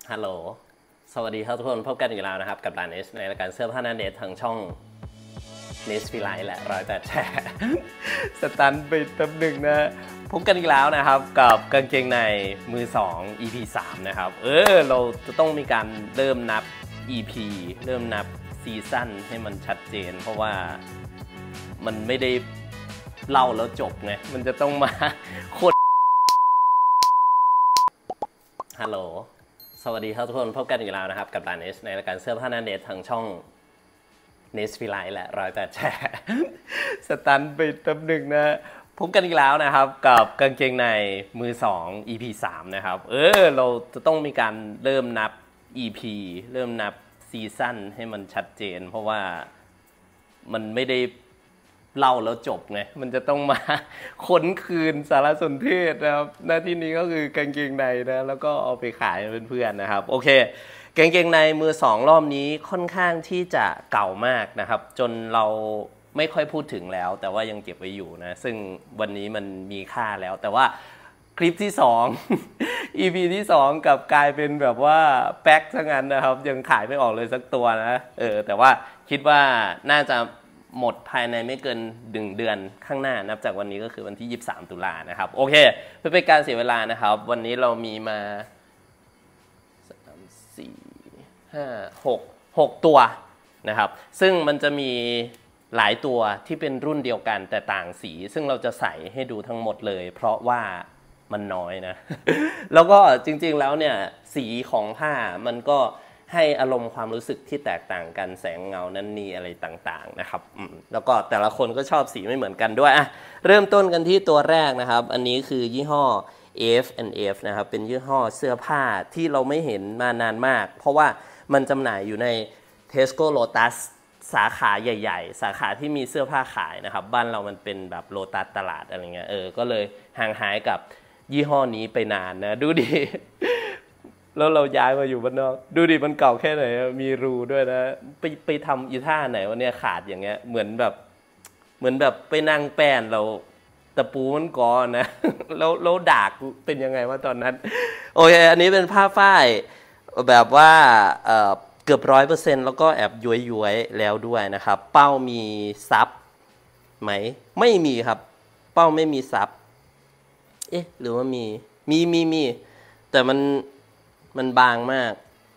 ฮัลโหลสวัสดีครับทุกคนพบกันอีกแล้วนะครับกับร้านเนสในรายการเสื้อผ้าหน้าเดททางช่องเนสฟิไลท์แหละ108 แชร์สตันไปแป๊บหนึ่งนะพบกันอีกแล้วนะครับกับกางเกงในมือ2 EP 3นะครับเราจะต้องมีการเริ่มนับ EP เริ่มนับซีซั่นให้มันชัดเจนเพราะว่ามันไม่ได้เล่าแล้วจบไงมันจะต้องมาโคตรฮัลโหลสวัสดีครับทุกคนพบกันอีกแล้วนะครับกับร้านเนสในรายการเสื้อผ้าหน้าเดททางช่องเนสฟิไลท์แหละ108 แชร์สตันไปแป๊บหนึ่งนะพบกันอีกแล้วนะครับกับกางเกงในมือ2 EP 3นะครับเราจะต้องมีการเริ่มนับ EP เริ่มนับซีซั่นให้มันชัดเจนเพราะว่ามันไม่ได้เล่าแล้วจบไงมันจะต้องมาค้นคืนสารสนเทศนะครับหน้าที่นี้ก็คือกางเกงในนะแล้วก็เอาไปขายเพื่อนๆนะครับโอเคกางเกงในมือ2รอบนี้ค่อนข้างที่จะเก่ามากนะครับจนเราไม่ค่อยพูดถึงแล้วแต่ว่ายังเก็บไว้อยู่นะซึ่งวันนี้มันมีค่าแล้วแต่ว่าคลิปที่2 EP ที่2กับกลายเป็นแบบว่าแป๊กซะงั้นนะครับยังขายไม่ออกเลยสักตัวนะแต่ว่าคิดว่าน่าจะหมดภายในไม่เกิน1 เดือนข้างหน้านับจากวันนี้ก็คือวันที่23 ตุลานะครับโอเคเพื่อเป็นการเสียเวลานะครับวันนี้เรามีมา3 4 5 6ตัวนะครับซึ่งมันจะมีหลายตัวที่เป็นรุ่นเดียวกันแต่ต่างสีซึ่งเราจะใส่ให้ดูทั้งหมดเลยเพราะว่ามันน้อยนะ แล้วก็จริงๆแล้วเนี่ยสีของผ้ามันก็ให้อารมณ์ความรู้สึกที่แตกต่างกันแสงเงานั่นนี่อะไรต่างๆนะครับแล้วก็แต่ละคนก็ชอบสีไม่เหมือนกันด้วยเริ่มต้นกันที่ตัวแรกนะครับอันนี้คือยี่ห้อ F&F นะครับเป็นยี่ห้อเสื้อผ้าที่เราไม่เห็นมานานมากเพราะว่ามันจำหน่ายอยู่ใน Tesco Lotus สาขาใหญ่ๆสาขาที่มีเสื้อผ้าขายนะครับบ้านเรามันเป็นแบบโลตัสตลาดอะไรเงี้ยก็เลยห่างหายกับยี่ห้อนี้ไปนานนะดูดิ แล้วเราย้ายมาอยู่บ้านนอกดูดิมันเก่าแค่ไหนมีรูด้วยนะไปทำอีท่าไหนวะเนี่ยขาดอย่างเงี้ยเหมือนแบบไปนั่งแป้นเราตะปูมันก่อนนะ แล้วดากเป็นยังไงวะตอนนั้นโอเคอันนี้เป็นผ้าฝ้ายแบบว่าเกือบ100%แล้วก็แอบย้วยๆแล้วด้วยนะครับเป้ามีซับไหมไม่มีครับเป้าไม่มีซับหรือว่ามีแต่มันบางมาก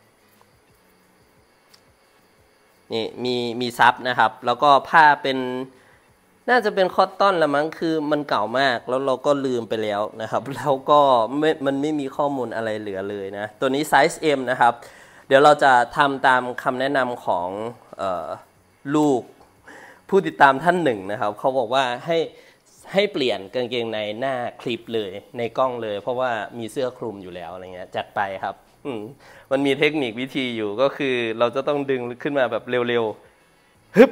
นี่มีซับนะครับแล้วก็ผ้าเป็นน่าจะเป็นคอตตอนละมั้งคือมันเก่ามากแล้วเราก็ลืมไปแล้วนะครับแล้วก็มันไม่มีข้อมูลอะไรเหลือเลยนะตัวนี้ไซส์ M นะครับเดี๋ยวเราจะทำตามคำแนะนำของลูกผู้ติดตามท่านหนึ่งนะครับเขาบอกว่าให้เปลี่ยนกางเกงในหน้าคลิปเลยในกล้องเลยเพราะว่ามีเสื้อคลุมอยู่แล้วอะไรเงี้ยจัดไปครับมันมีเทคนิควิธีอยู่ก็คือเราจะต้องดึงขึ้นมาแบบเร็วๆฮึบ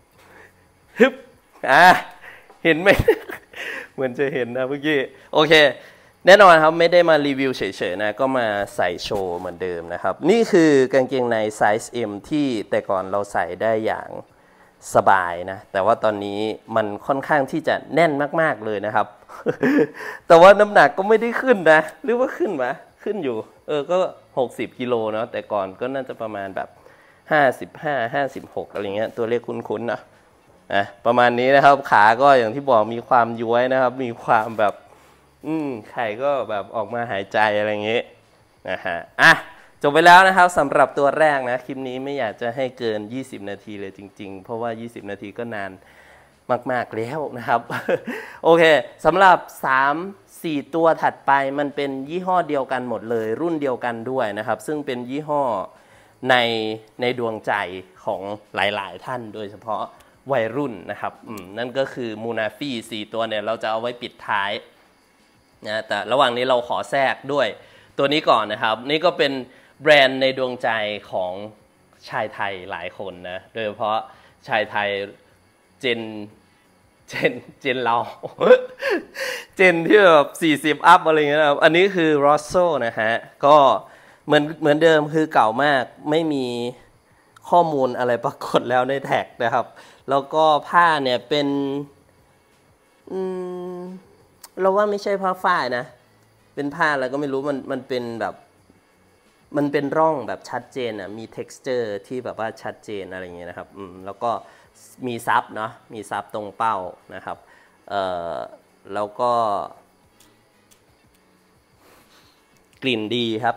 เห็นไหม เหมือนจะเห็นนะเมื่อกี้โอเคแน่นอนครับไม่ได้มารีวิวเฉยๆนะก็มาใส่โชว์เหมือนเดิมนะครับนี่คือกางเกงในไซส์ M ที่แต่ก่อนเราใส่ได้อย่างสบายนะแต่ว่าตอนนี้มันค่อนข้างที่จะแน่นมากๆเลยนะครับ แต่ว่าน้ำหนักก็ไม่ได้ขึ้นนะหรือว่าขึ้นไหมขึ้นอยู่ก็60 กิโลเนาะแต่ก่อนก็น่าจะประมาณแบบ55-56อะไรเงี้ยตัวเลขคุ้นๆนะประมาณนี้นะครับขาก็อย่างที่บอกมีความย้วยนะครับมีความแบบไข่ก็แบบออกมาหายใจอะไรเงี้ยนะฮะจบไปแล้วนะครับสำหรับตัวแรกนะคลิปนี้ไม่อยากจะให้เกิน20 นาทีเลยจริงๆเพราะว่า20 นาทีก็นานมากๆแล้วนะครับ โอเคสำหรับ3-4 ตัวถัดไปมันเป็นยี่ห้อเดียวกันหมดเลยรุ่นเดียวกันด้วยนะครับซึ่งเป็นยี่ห้อในดวงใจของหลายๆท่านโดยเฉพาะวัยรุ่นนะครับนั่นก็คือมูนาฟี่4 ตัวเนี่ยเราจะเอาไว้ปิดท้ายนะแต่ระหว่างนี้เราขอแทรกด้วยตัวนี้ก่อนนะครับนี่ก็เป็นแบรนด์ในดวงใจของชายไทยหลายคนนะโดยเฉพาะชายไทยเจนเรา เจนที่แบบ40 อัพอะไรเงี้ยนะครับอันนี้คือ Rosso นะฮะก็เหมือนเดิมคือเก่ามากไม่มีข้อมูลอะไรปรากฏแล้วในแท็กนะครับแล้วก็ผ้าเนี่ยเป็นเราว่าไม่ใช่ผ้าฝ้ายนะเป็นผ้าอะไรก็ไม่รู้มันเป็นแบบมันเป็นร่องแบบชัดเจนอ่ะมี texture ที่แบบว่าชัดเจนอะไรอย่างเงี้ยนะครับแล้วก็มีซับเนาะมีซับตรงเป้านะครับแล้วก็กลิ่นดีครับ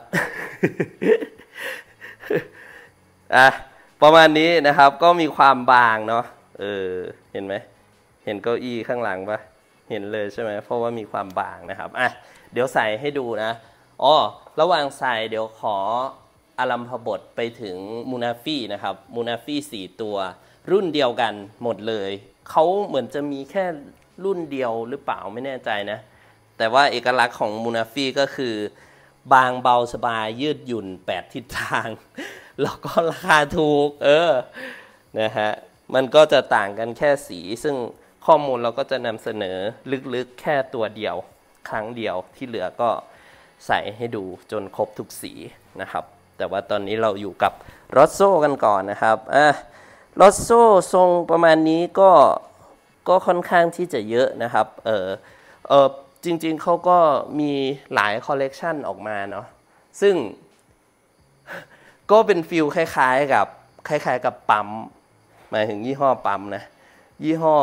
ประมาณนี้นะครับก็มีความบางเนาะเห็นไหมเห็นเก้าอี้ข้างหลังปะเห็นเลยใช่ไหมเพราะว่ามีความบางนะครับเดี๋ยวใส่ให้ดูนะระหว่างใส่เดี๋ยวขออารัมพบทไปถึงมูนาฟี่นะครับมูนาฟี่4ตัวรุ่นเดียวกันหมดเลยเขาเหมือนจะมีแค่รุ่นเดียวหรือเปล่าไม่แน่ใจนะแต่ว่าเอกลักษณ์ของมูนาฟี่ก็คือบางเบาสบายยืดหยุ่น8ทิศทางแล้วก็ราคาถูกนะฮะมันก็จะต่างกันแค่สีซึ่งข้อมูลเราก็จะนำเสนอลึกๆแค่ตัวเดียวครั้งเดียวที่เหลือก็ใส่ให้ดูจนครบทุกสีนะครับแต่ว่าตอนนี้เราอยู่กับรอสโซ่กันก่อนนะครับรอสโซ่ทรงประมาณนี้ก็ค่อนข้างที่จะเยอะนะครับจริงๆเขาก็มีหลายคอลเลกชันออกมาเนาะซึ่งก็เป็นฟิลคล้ายๆกับปั๊มหมายถึงยี่ห้อปั๊มนะยี่ห้อ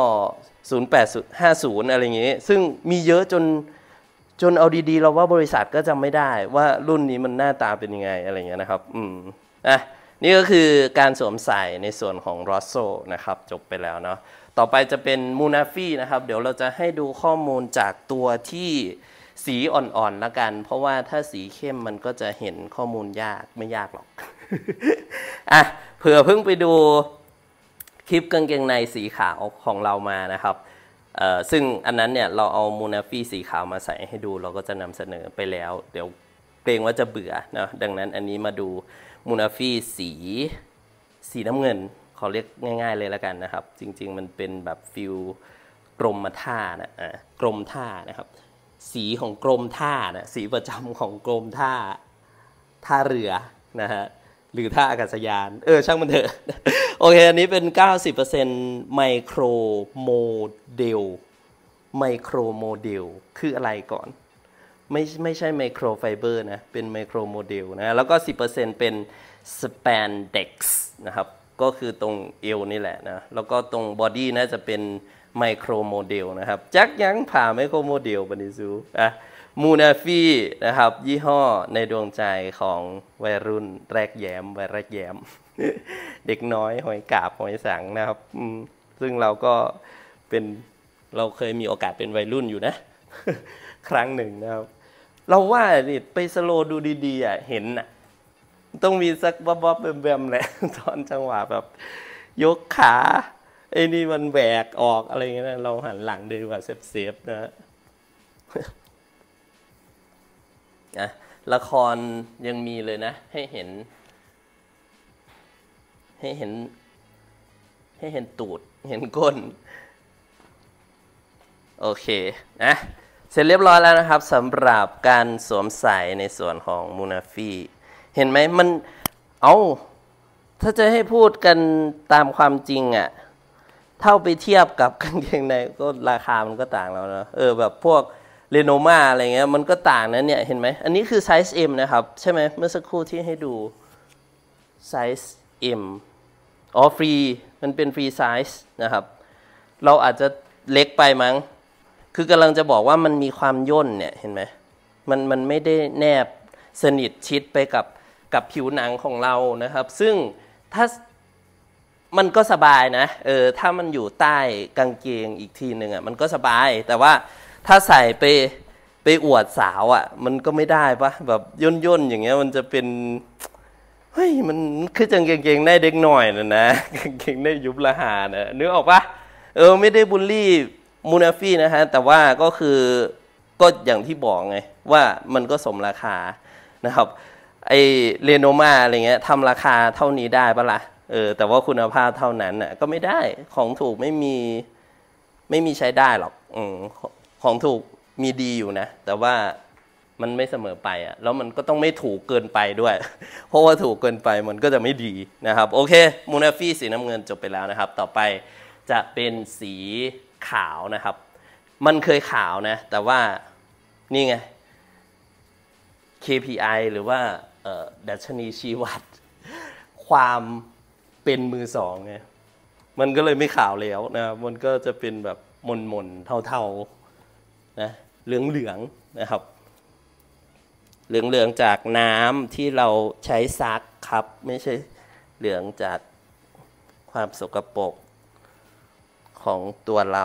0850อะไรอย่างเงี้ยซึ่งมีเยอะจนเอาดีๆเราว่าบริษัทก็จำไม่ได้ว่ารุ่นนี้มันหน้าตาเป็นยังไงอะไรเงี้ยนะครับนี่ก็คือการสวมใส่ในส่วนของรอสโซนะครับจบไปแล้วเนาะต่อไปจะเป็นมูนาฟี่นะครับเดี๋ยวเราจะให้ดูข้อมูลจากตัวที่สีอ่อนๆละกันเพราะว่าถ้าสีเข้มมันก็จะเห็นข้อมูลยากไม่ยากหรอก เผื่อเพิ่งไปดูคลิปกางเกงในสีขาวของเรามานะครับซึ่งอันนั้นเนี่ยเราเอามูนาฟี่สีขาวมาใส่ให้ดูเราก็จะนำเสนอไปแล้วเดี๋ยวเกรงว่าจะเบื่อนะดังนั้นอันนี้มาดูมูนาฟี่สีน้ำเงินขอเรียกง่ายๆเลยแล้วกันนะครับจริงๆมันเป็นแบบฟิลกรมท่านะกรมท่านะครับสีของกรมท่านะสีประจำของกรมท่าเรือนะฮะหรือท่าอากาศยานช่างมันเถอะโอเคอันนี้เป็น 90% ไมโครโมเดลไมโครโมเดลคืออะไรก่อนไม่ใช่ไมโครไฟเบอร์นะเป็นไมโครโมเดลนะแล้วก็ 10% เป็นสแปนเด็กซ์นะครับก็คือตรงเอวนี่แหละนะแล้วก็ตรงบอดี้น่าจะเป็นไมโครโมเดลนะครับจักยังผ่าไมโครโมเดลบันิซูมูนาฟี่นะครับยี่ห้อในดวงใจของวัยรุ่นแรกแย้มวัยแรกแย้ม เด็กน้อยหอยกาบหอยสังนะครับซึ่งเราเคยมีโอกาสเป็นวัยรุ่นอยู่นะ ครั้งหนึ่งนะครับเราว่านี่ไปสโลดูดีๆเห็นต้องมีสักบ๊อบๆแบมๆแหละตอนจังหวะแบบยกขาไอ้นี่มันแหวกออกอะไรเงี้ยเราหันหลังดีกว่าเซฟๆนะละครยังมีเลยนะให้เห็นตูดเห็นก้นโอเคนะเสร็จเรียบร้อยแล้วนะครับสำหรับการสวมใส่ในส่วนของมูนาฟี่เห็นไหมมันถ้าจะให้พูดกันตามความจริงเท่าไปเทียบกับกางเกงในก็ราคามันก็ต่างแล้วนะแบบพวกเรโนมาอะไรเงี้ยมันก็ต่างนะเนี่ยเห็นไหมอันนี้คือไซส์ M นะครับใช่ไหมเมื่อสักครู่ที่ให้ดูไซส์ M ฟรีมันเป็นฟรีไซส์นะครับเราอาจจะเล็กไปมั้งคือกำลังจะบอกว่ามันมีความย่นเนี่ยเห็นไหมมันไม่ได้แนบสนิทชิดไปกับผิวหนังของเรานะครับซึ่งถ้ามันก็สบายนะถ้ามันอยู่ใต้กางเกงอีกทีหนึ่งมันก็สบายแต่ว่าถ้าใส่ไปอวดสาวมันก็ไม่ได้ปะแบบย่นอย่างเงี้ยมันจะเป็นเฮ้ยมันคือกางเกงในเด็กหน่อยนะกางเกงในยุบละหานะนึกออกปะไม่ได้บูลลี่มูนาฟี่นะฮะแต่ว่าก็อย่างที่บอกไงว่ามันก็สมราคานะครับไอเรโนมาอะไรเงี้ยทำราคาเท่านี้ได้ปะล่ะแต่ว่าคุณภาพเท่านั้นก็ไม่ได้ของถูกไม่มีใช้ได้หรอกของถูกมีดีอยู่นะแต่ว่ามันไม่เสมอไปแล้วมันก็ต้องไม่ถูกเกินไปด้วยเพราะว่าถูกเกินไปมันก็จะไม่ดีนะครับโอเคมูนาฟี่สีน้ำเงินจบไปแล้วนะครับต่อไปจะเป็นสีขาวนะครับมันเคยขาวนะแต่ว่านี่ไง KPI หรือว่าดัชนีชี้วัดความเป็นมือสองไงมันก็เลยไม่ขาวแล้วนะมันก็จะเป็นแบบมนเทาๆนะเหลืองๆนะครับเหลืองๆจากน้ำที่เราใช้ซักครับไม่ใช่เหลืองจากความสกปรกของตัวเรา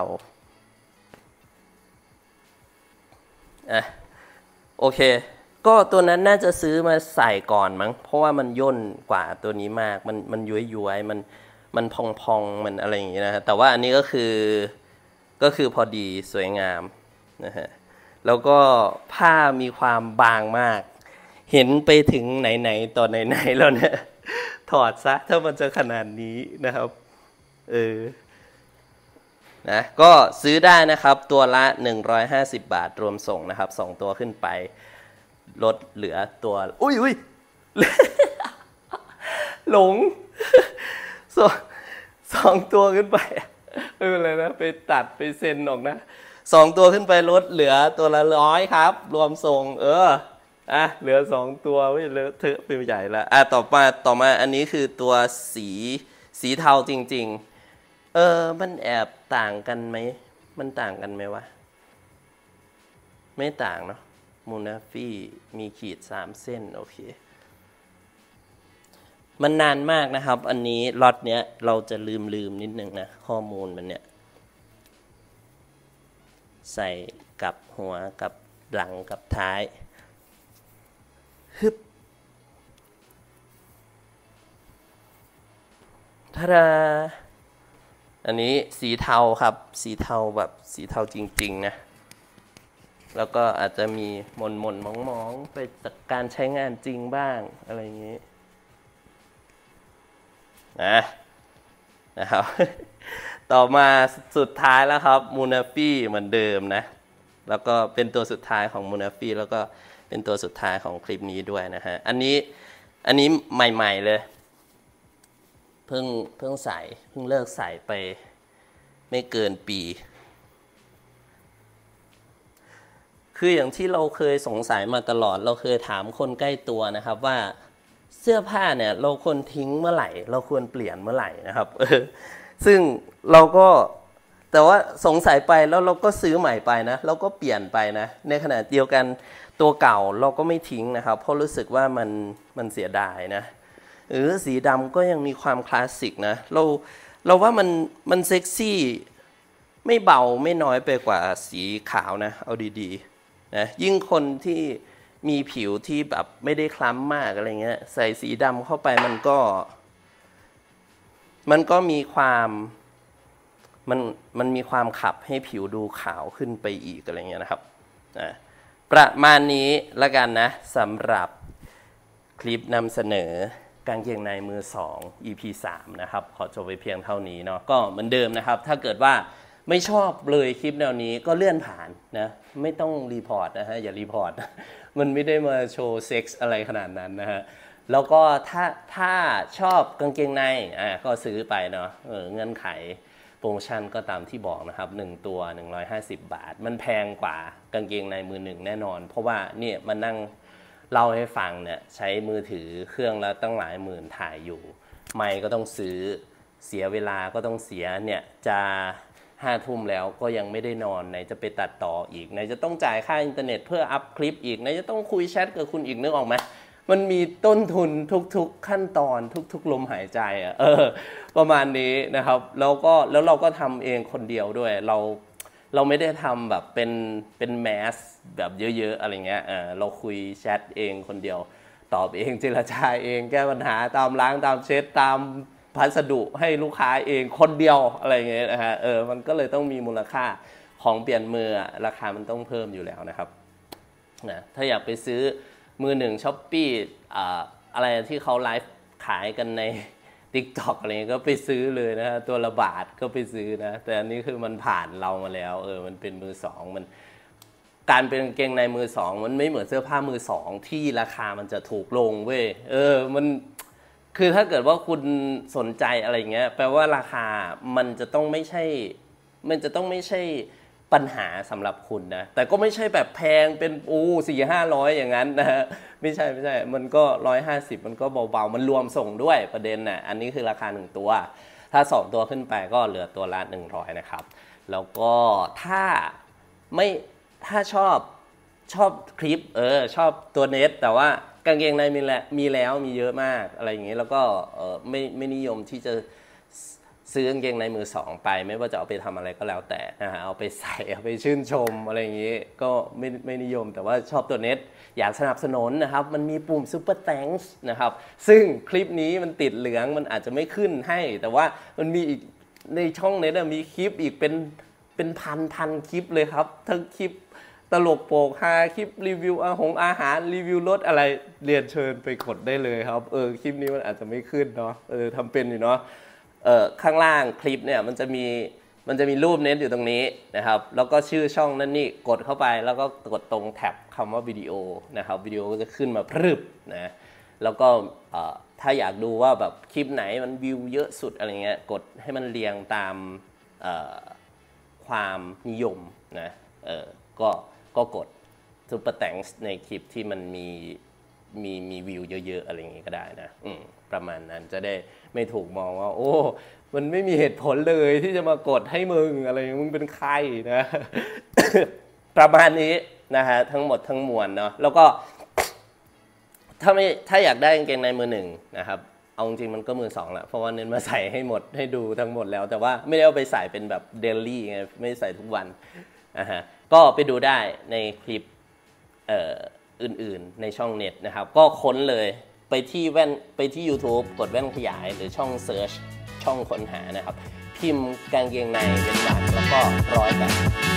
โอเคก็ตัวนั้นน่าจะซื้อมาใส่ก่อนมั้งเพราะว่ามันย่นกว่าตัวนี้มากมันย้วยมันพองมันอะไรอย่างงี้นะแต่ว่าอันนี้ก็คือพอดีสวยงามนะฮะแล้วก็ผ้ามีความบางมากเห็นไปถึงไหนๆต่อไหนๆแล้วเนี่ยถอดซะถ้ามันจะขนาดนี้นะครับนะก็ซื้อได้นะครับตัวละ150 บาทรวมส่งนะครับ2ตัวขึ้นไปลดเหลือตัวอุ้ย หลงสองตัวขึ้นไปไม่เป็นไรนะไปตัดไปเซ็นออกนะ2ตัวขึ้นไปลดเหลือตัวละ100ครับรวมส่งเหลือ2ตัวไม่เลอะเทอะไปใหญ่ละต่อมาอันนี้คือตัวสีเทาจริงๆมันแอบต่างกันไหมมันต่างกันไหมวะไม่ต่างเนาะมูนาฟี่มีขีด3เส้นโอเคมันนานมากนะครับอันนี้ล็อตเนี้ยเราจะลืมนิดนึงนะข้อมูลมันเนี่ยใส่กับหัวกับหลังกับท้ายฮึบทาดาอันนี้สีเทาครับสีเทาแบบสีเทาจริงๆนะแล้วก็อาจจะมีมนมองไปจากการใช้งานจริงบ้างอะไรอย่างนี้นะครับ ต่อมาสุดท้ายแล้วครับมูนาฟี่เหมือนเดิมนะแล้วก็เป็นตัวสุดท้ายของมูนาฟี่แล้วก็เป็นตัวสุดท้ายของคลิปนี้ด้วยนะฮะอันนี้ใหม่ๆเลยเพิ่งเลิกใส่ไปไม่เกินปีคืออย่างที่เราเคยสงสัยมาตลอดเราเคยถามคนใกล้ตัวนะครับว่าเสื้อผ้าเนี่ยเราควรทิ้งเมื่อไหร่เราควรเปลี่ยนเมื่อไหร่นะครับซึ่งเราก็แต่ว่าสงสัยไปแล้วเราก็ซื้อใหม่ไปนะเราก็เปลี่ยนไปนะในขณะเดียวกันตัวเก่าเราก็ไม่ทิ้งนะครับเพราะรู้สึกว่ามันเสียดายนะสีดำก็ยังมีความคลาสสิกนะเราว่ามันเซ็กซี่ไม่เบาไม่น้อยไปกว่าสีขาวนะเอาดีๆนะยิ่งคนที่มีผิวที่แบบไม่ได้คล้ำมากอะไรเงี้ยใส่สีดำเข้าไปมันก็มีความมันมีความขับให้ผิวดูขาวขึ้นไปอีกอะไรเงี้ยนะครับประมาณนี้ละกันนะสำหรับคลิปนำเสนอกางเกงในมือ2 EP 3นะครับขอจบไปเพียงเท่านี้เนาะก็เหมือนเดิมนะครับถ้าเกิดว่าไม่ชอบเลยคลิปแนวนี้ก็เลื่อนผ่านนะไม่ต้องรีพอร์ตนะฮะอย่ารีพอร์ตมันไม่ได้มาโชว์เซ็กส์อะไรขนาดนั้นนะฮะแล้วก็ถ้าชอบกางเกงในก็ซื้อไปเนาะเงื่อนไขโปรโมชั่นก็ตามที่บอกนะครับ1ตัว150 บาทมันแพงกว่ากางเกงในมือหนึ่งแน่นอนเพราะว่าเนี่ยมานั่งเล่าให้ฟังเนี่ยใช้มือถือเครื่องละตั้งหลายหมื่นถ่ายอยู่ไมค์ก็ต้องซื้อเสียเวลาก็ต้องเสียเนี่ยจะ5 ทุ่มแล้วก็ยังไม่ได้นอนไหนจะไปตัดต่ออีกไหนจะต้องจ่ายค่าอินเทอร์เน็ตเพื่ออัพคลิปอีกไหนจะต้องคุยแชทกับคุณอีกนึกออกไหมมันมีต้นทุนทุกๆขั้นตอนทุกๆลมหายใจประมาณนี้นะครับแล้วเราก็ทำเองคนเดียวด้วยเราไม่ได้ทำแบบเป็นแมสแบบเยอะๆอะไรเงี้ยเราคุยแชทเองคนเดียวตอบเองเจรจาเองแก้ปัญหาตามล้างตามเช็ดตามพัสดุให้ลูกค้าเองคนเดียวอะไรเงี้ยนะฮะมันก็เลยต้องมีมูลค่าของเปลี่ยนมือราคามันต้องเพิ่มอยู่แล้วนะครับนะถ้าอยากไปซื้อมือหนึ่ง Shopee อะไรที่เขาไลฟ์ขายกันใน TikTok อะไรเงี้ยก็ไปซื้อเลยนะฮะตัวละบาทก็ไปซื้อนะแต่อันนี้คือมันผ่านเรามาแล้วมันเป็นมือสองมันการเป็นกางเกงในมือสองมันไม่เหมือนเสื้อผ้ามือสองที่ราคามันจะถูกลงเว้ยมันคือถ้าเกิดว่าคุณสนใจอะไรเงี้ยแปลว่าราคามันจะต้องไม่ใช่ปัญหาสำหรับคุณนะแต่ก็ไม่ใช่แบบแพงเป็น400-500อย่างนั้นนะฮะไม่ใช่มันก็150มันก็เบาๆมันรวมส่งด้วยประเด็นน่ะอันนี้คือราคา1ตัวถ้า2ตัวขึ้นไปก็เหลือตัวละ100นะครับแล้วก็ถ้าชอบคลิปชอบตัวเน็ตแต่ว่ากางเกงในมีแล้วมีเยอะมากอะไรอย่างนี้แล้วก็ไม่นิยมที่จะซื้อกางเกงในมือสองไปไม่ว่าจะเอาไปทำอะไรก็แล้วแต่นะฮะเอาไปใส่เอาไปชื่นชมอะไรอย่างนี้ก็ไม่นิยมแต่ว่าชอบตัวเน็ตอยากสนับสนุนนะครับมันมีปุ่ม Super Thanks นะครับซึ่งคลิปนี้มันติดเหลืองมันอาจจะไม่ขึ้นให้แต่ว่ามันมีอีกในช่องเน็ตมีคลิปอีกเป็นพันคลิปเลยครับทั้งคลิปตลกโปกฮาคลิปรีวิวอาหารรีวิวรถอะไรเรียนเชิญไปกดได้เลยครับคลิปนี้มันอาจจะไม่ขึ้นเนาะทำเป็นอยู่เนาะข้างล่างคลิปเนี่ยมันจะมีรูปเน็ตอยู่ตรงนี้นะครับแล้วก็ชื่อช่องนั่นนี่กดเข้าไปแล้วก็กดตรงแท็บคำว่าวิดีโอนะครับวิดีโอก็จะขึ้นมาพรึบนะแล้วก็ถ้าอยากดูว่าแบบคลิปไหนมันวิวเยอะสุดอะไรเงี้ยกดให้มันเรียงตามความนิยมนะก็กด Super Thanks ในคลิปที่มันมีวิวเยอะๆอะไรอย่างงี้ก็ได้นะประมาณนั้นจะได้ไม่ถูกมองว่าโอ้มันไม่มีเหตุผลเลยที่จะมากดให้มึงอะไรมึงเป็นใครนะ ประมาณนี้นะฮะทั้งหมดทั้งมวลเนาะแล้วก็ถ้าอยากได้กางเกงในมือหนึ่งนะครับเอาจริงมันก็มือสองแหละเพราะว่าเน้นมาใส่ให้หมดให้ดูทั้งหมดแล้วแต่ว่าไม่ได้เอาไปใส่เป็นแบบเดลี่ไงไม่ใส่ทุกวันก็ไปดูได้ในคลิปอื่นๆในช่องเน็ตนะครับก็ค้นเลยไปที่ YouTube กดแว่นขยายหรือช่อง Search ช่องค้นหานะครับพิมพ์กางเกงในเป็นหลักแล้วก็100แบบ